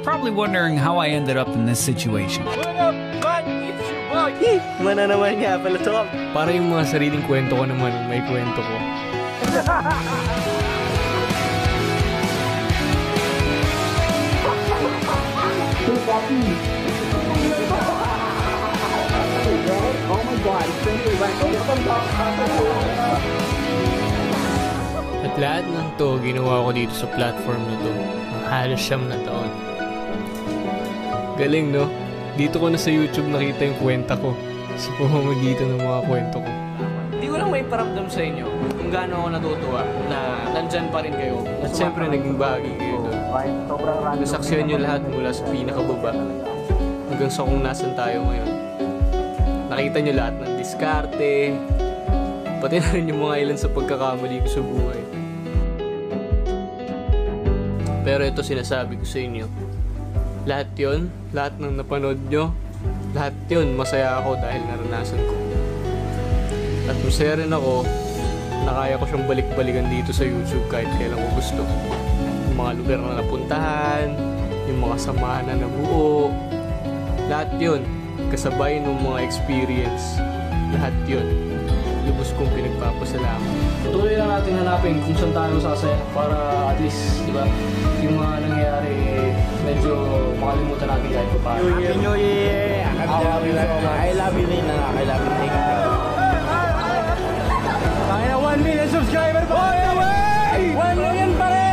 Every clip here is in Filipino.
probably wondering how I ended up in this situation. What up, bud? It's your boy. Mana naman nga pala to. Para yung mga sariling kwento ko naman, may kwento ko. Oh my God, At lahat ng to, ginawa ko dito sa platform na to. Halos 9 na taon. Galing, no? Dito ko na sa YouTube nakita yung kwenta ko. Sa pamamagitan ng mga kwento ko. Hindi ko lang may paramdam sa inyo kung gaano ako natutuwa na nandyan pa rin kayo. At syempre, naging bahagi kayo doon. Nasaksihan nyo lahat mula sa pinakababa hanggang sa kung nasan tayo ngayon. Nakita nyo lahat ng diskarte, pati na rin yung mga ilan sa pagkakamali ko sa buhay. Pero ito sinasabi ko sa inyo, lahat yon, lahat ng napanood nyo, lahat yon masaya ako dahil naranasan ko. At masaya rin ako na kaya ko siyang balik-balikan dito sa YouTube kahit kailan ko gusto. Yung mga lugar na napuntahan, yung mga samahan na nabuo, lahat yon kasabay ng mga experience, lahat yon lubos kong pinagpapasalamat. Tuloy lang natin hanapin kung saan tayo sasaya para at least, di ba, yung mga nangyayari medyo makalimutan natin kahit pa paano. Happy New Year! I love you, Nina. I love you, Nina. Kaya na 1 million subscriber pa! 1 million pa rin!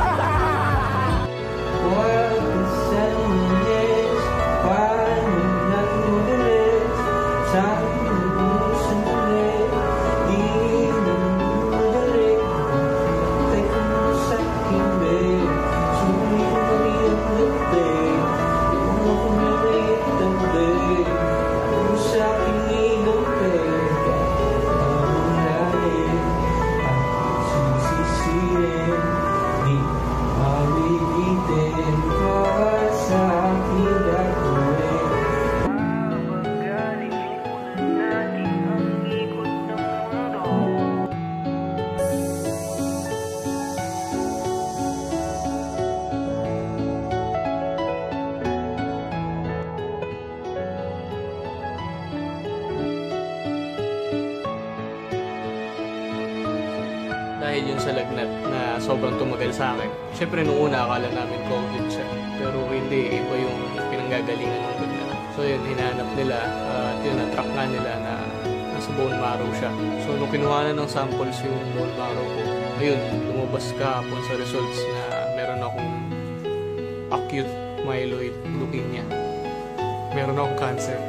Dahil yun sa lagnat na sobrang tumagal sa akin. Siyempre nung una akala namin COVID siya. Pero hindi, iba yung pinanggagalingan ng lagnat. So yun, hinanap nila at yun, na-track nga nila na nasa bone marrow siya. So nung kinuha na ng samples yung bone marrow ko, ayun, lumabas kahapon sa results na meron akong acute myeloid leukemia. Meron akong cancer.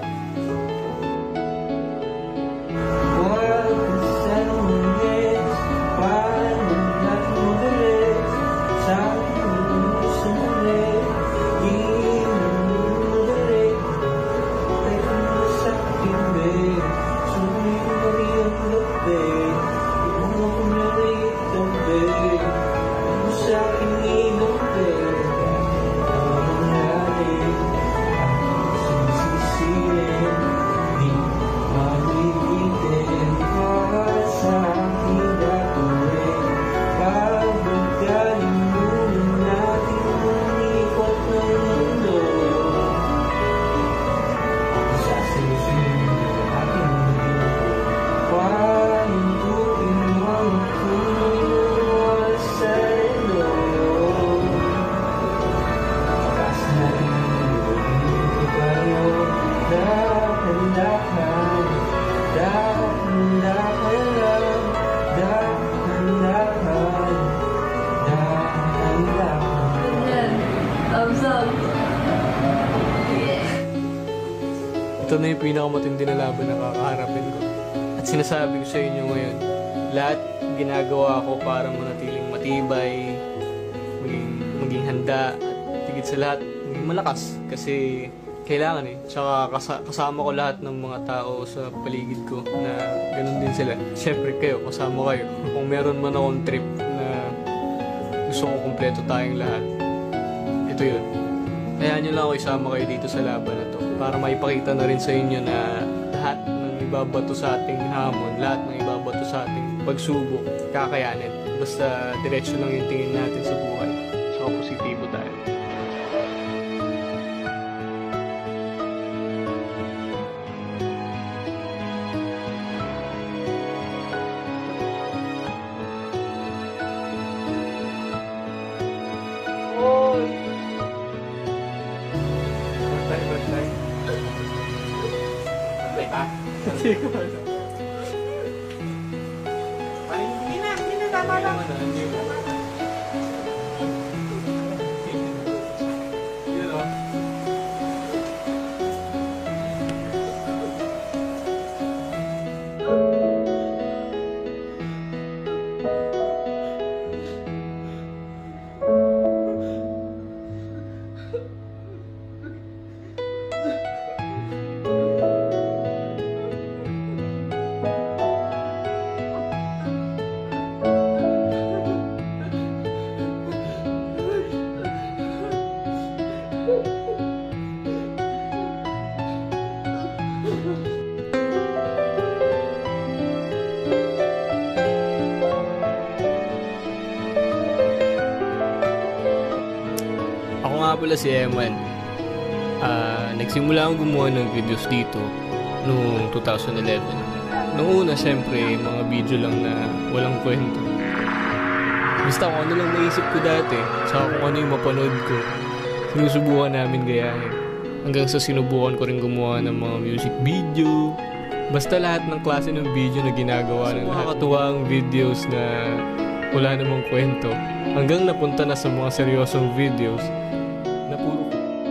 Ito na yung pinakamatindi na laban na kakaharapin ko. At sinasabi ko sa inyo ngayon, lahat ginagawa ko para manatiling matibay, maging handa, at higit sa lahat, maging malakas. Kasi kailangan Tsaka kasama ko lahat ng mga tao sa paligid ko na ganun din sila. Siyempre kayo, kasama kayo. Kung meron man akong trip na gusto ko kumpleto tayong lahat, ito yun. Kaya nyo lang ako isama kayo dito sa laban na to para maipakita na rin sa inyo na lahat ng ibabato sa ating hamon, lahat ng ibabato sa ating pagsubok, kakayanin. Basta diretso lang yung tingin natin sa buhay. Saka positibo tayo. Hindi na, tama lang. Ako nga pala si Eman. Nagsimula akong gumawa ng videos dito noong 2011. Noong una, syempre, mga video lang na walang kwento. Basta kung ano lang naisip ko dati, saka kung ano yung mapanood ko, sinusubukan namin gayahin. Hanggang sa sinubukan ko rin gumawa ng mga music video. Basta lahat ng klase ng video na ginagawa ng nakakatuwang videos na wala namang kwento. Hanggang napunta na sa mga seryosong videos na puro.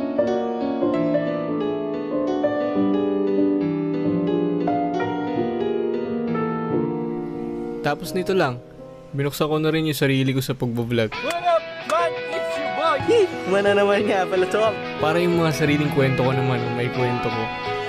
Tapos nito lang, binuksan ko na rin yung sarili ko sa pagbablog. What up, man? It's your boy. Mana naman nga pala, Chok. Para yung mga sariling kwento ko naman, may kwento ko.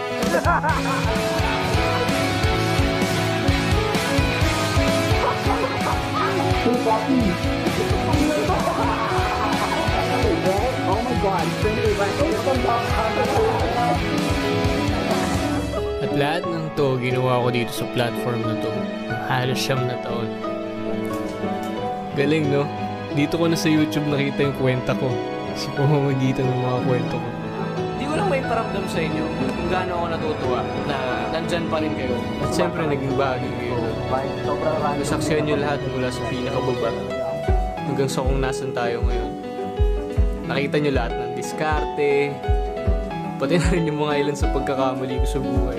At lahat ng to, ginawa ko dito sa platform na to. Halos 9 na taon. Galing, no? Dito ko na sa YouTube nakita yung kwenta ko. Sa pamamagitan ng mga kwento ko. Hindi ko lang may paramdam sa inyo kung gaano ako natutuwa na nandyan pa rin kayo. At siyempre, naging bahagi kayo. Nasaksihan nyo lahat mula sa pinakababa hanggang sa kung nasan tayo ngayon. Nakita nyo lahat ng diskarte, pati na rin yung mga ilan sa pagkakamali ko sa buhay.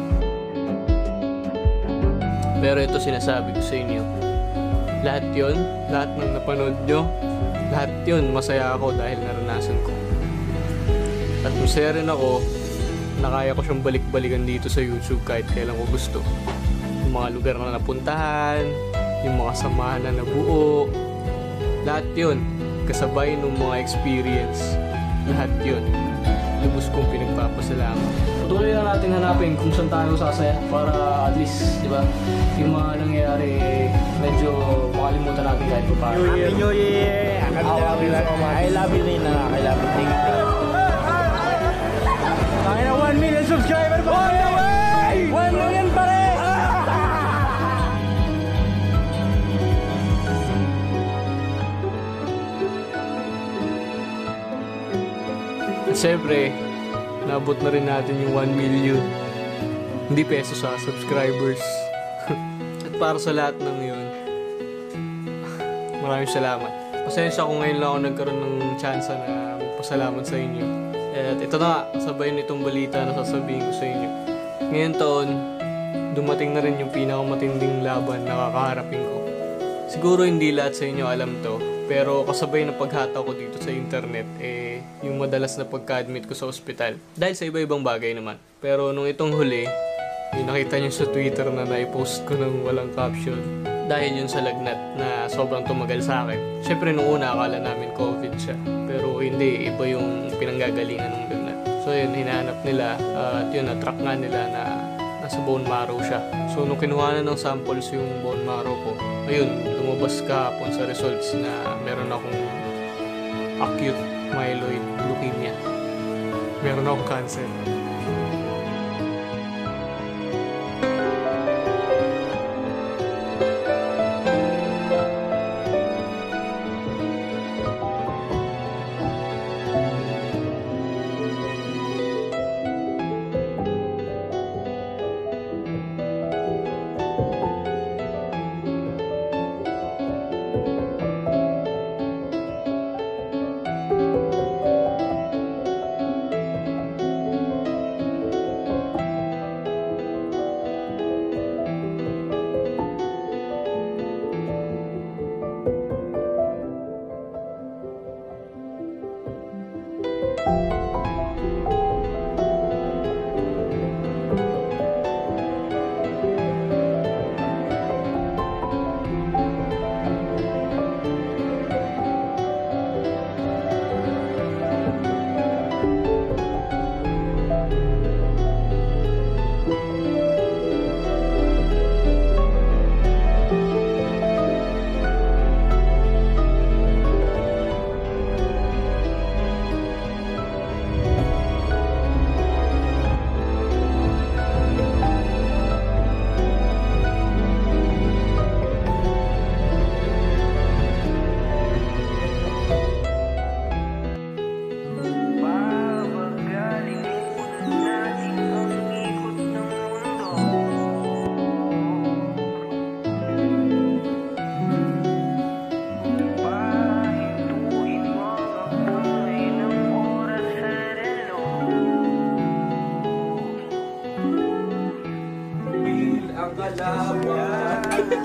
Pero ito sinasabi ko sa inyo. Lahat yon, lahat ng napanood nyo, lahat yun, masaya ako dahil naranasan ko. At masaya rin ako na kaya ko siyang balik-balikan dito sa YouTube kahit kailan ko gusto. Yung mga lugar na napuntahan, yung mga samahan na nabuo, lahat yun, kasabay ng mga experience, lahat yun, lubos kong pinagpapasalamat. Patuloy na natin hanapin kung saan tayo sasaya para at least, di ba, yung mga nangyayari medyo makalimutan natin kahit pa paano. Happy New Year! I love you, Nina. I love you. Thank you. Tayo na 1 million subscriber pa! On the way! 1 million pa rin! At syempre, naabot na rin natin yung 1 million. Hindi pesos sa subscribers. At para sa lahat ng yun, maraming salamat. Pasensya kung ngayon lang ako nagkaroon ng chance na magpasalamat sa inyo. At ito na, kasabay nitong balita na sasabihin ko sa inyo. Ngayon taon, dumating na rin yung pinakamatinding laban na kakaharapin ko. Siguro hindi lahat sa inyo alam to, pero kasabay na paghataw ko dito sa internet, yung madalas na pagka-admit ko sa ospital. Dahil sa iba-ibang bagay naman. Pero nung itong huli, yung nakita nyo sa Twitter na naipost ko ng walang caption. Dahil yun sa lagnat na sobrang tumagal sa akin. Siyempre nung una akala namin COVID siya. Pero hindi, iba yung pinanggagalingan ng lagnat. So yun, hinahanap nila at yun, na-track nga nila na nasa bone marrow siya. So nung kinuha na ng samples yung bone marrow ko, ayun, lumabas kahapon sa results na meron akong acute myeloid leukemia. Meron akong cancer. ang kalaban.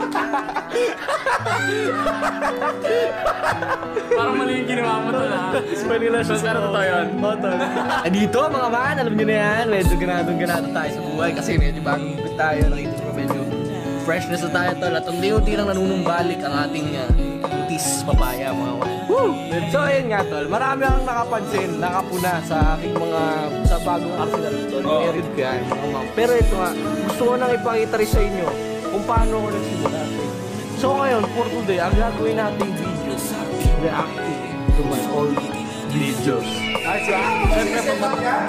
Parang mali yung ginawa mo to na. Manila siya. Pero totoo yun. Dito mga man, alam nyo na yan, medyo ganado tayo sa buhay kasi medyo bagong gupit tayo. Nakita nyo medyo freshness na tayo tol. At unti-unti lang nanunumbalik ang ating butis papaya mga man. Woo! So ayun nga tol, marami akong nakapansin, nakapuna sa aking sa bagong Arsenal tol. Meron yan mga man. Pero ito nga, gusto ko nang ipakita rin sa inyo kung paano ako nagsimula. So ngayon, for today, ang gagawin nating video, reacting to my old videos. Ay, siyempre pagmatakan.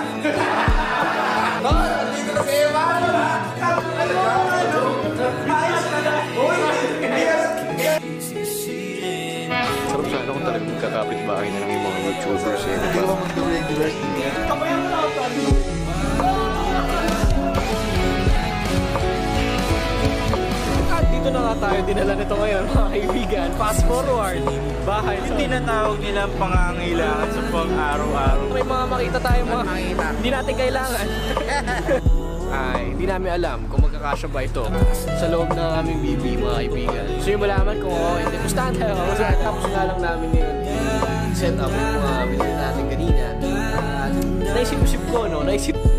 Sarap sana kung talagang magkakapit bahay na lang yung mga YouTubers eh. Hindi ba mag-regulars niya? Dito na nga tayo, dinala nito ngayon mga kaibigan. Fast forward, bahay. Yung tinatawag nilang pangangailangan sa pang-araw-araw. May mga makita tayo mga hindi natin kailangan. Ay, hindi namin alam kung magkakasya ba ito sa loob ng aming BB mga kaibigan. Gusto nyo malaman kung hindi. Pustahan tayo. Tapos nga lang namin yun set up yung mga binili natin kanina. Naisip-isip ko, no? Naisip